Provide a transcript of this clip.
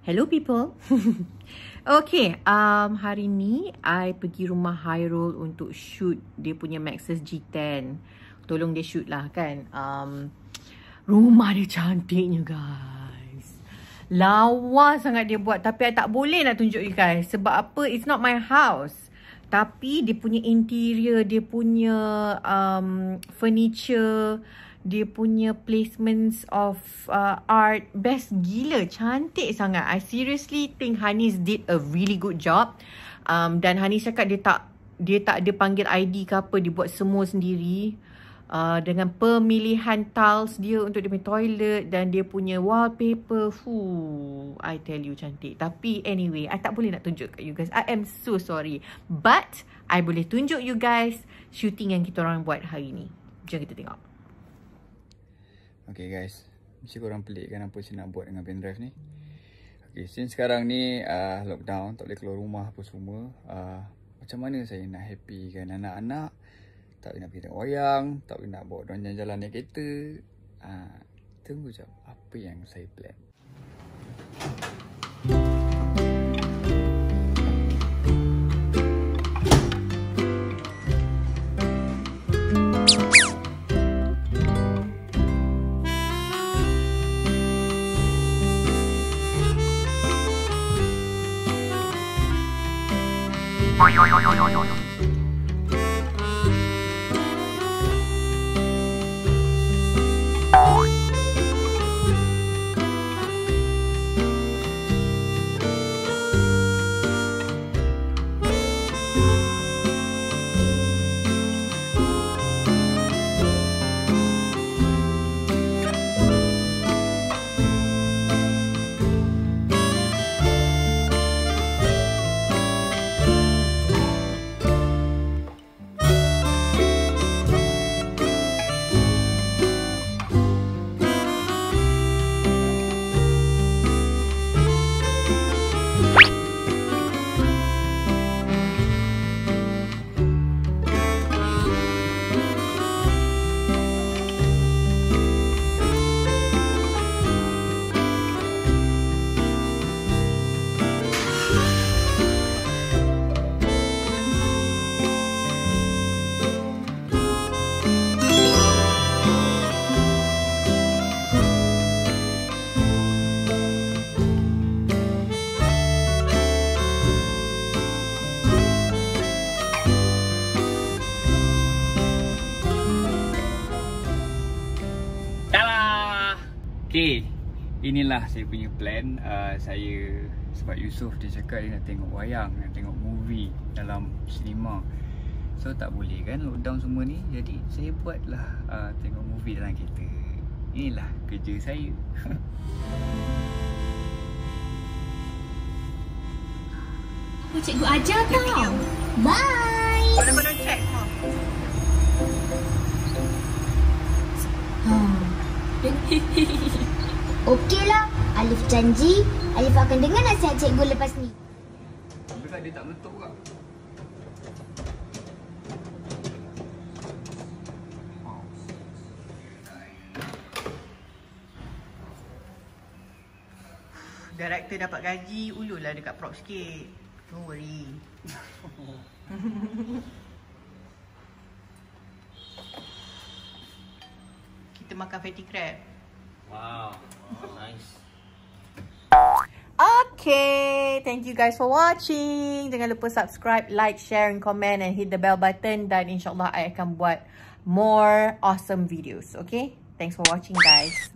Hello people. Okay, hari ni I pergi rumah Hairul untuk shoot dia punya Maxus G10. Tolong dia shoot lah kan. Rumah dia cantiknya guys. Lawa sangat dia buat, tapi I tak boleh nak tunjuk you guys. Sebab apa? It's not my house. Tapi dia punya interior, dia punya furniture, dia punya placements of art, best gila, cantik sangat. I seriously think Hanis did a really good job. Dan Hanis cakap dia tak ada panggil ID ke apa, dia buat semua sendiri. Dengan pemilihan tiles dia untuk dia punya toilet dan dia punya wallpaper. I tell you cantik. Tapi anyway, I tak boleh nak tunjuk kat you guys. I am so sorry. But I boleh tunjuk you guys shooting yang kita orang buat hari ni. Jom kita tengok. Okay guys, mesti korang pelik kan apa saya nak buat dengan pendrive ni. Okay, since sekarang ni lockdown, tak boleh keluar rumah apa semua, macam mana saya nak happy kan anak-anak. Tak boleh nak pergi tengok wayang, tak boleh nak bawa diorang jalan-jalan naik kereta. Tunggu jap, apa yang saya plan. Okay, inilah saya punya plan. Saya, sebab Yusof dia cakap dia nak tengok wayang, nak tengok movie dalam cinema. So tak boleh kan lockdown semua ni. Jadi saya buatlah tengok movie dalam kereta. Inilah kerja saya. Cikgu ajar tau. Bye. Mana-mana check. Okeylah, Alif janji Alif akan dengar nasihat cikgu lepas ni. Tapi kan dia tak meletup kak. Director dapat gaji, ulurlah dekat prop sikit. Don't worry. Kita makan fatty crab. Wow, nice. Okay, thank you guys for watching. Jangan lupa subscribe, like, share and comment and hit the bell button. Dan insyaAllah I akan buat more awesome videos. Okay, thanks for watching guys.